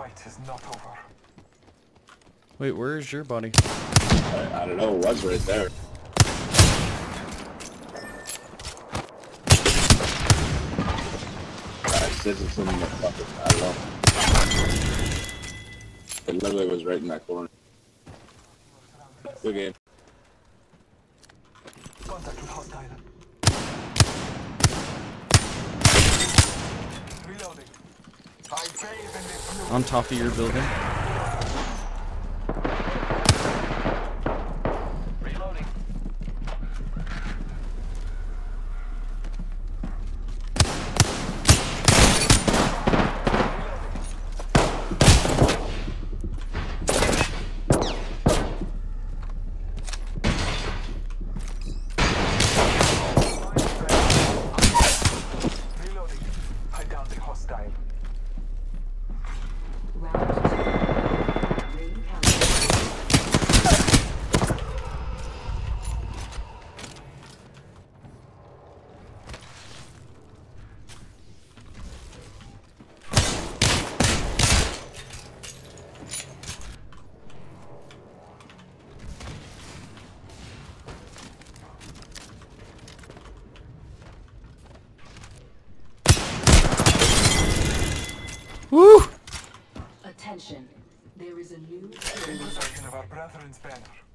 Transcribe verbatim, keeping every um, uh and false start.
fight is not over. Wait, where is your body? I, I don't know, it was right there. I said it's in the fucking, I don't know. It literally was right in that corner. Good game. Contact with hostile. Reloading. I bathe in this blue. On top of your building. Reloading. Reloading. I downed the hostile. Round two. Ring countdown. Woo! Attention. There is a new In possession of our brethren's banner.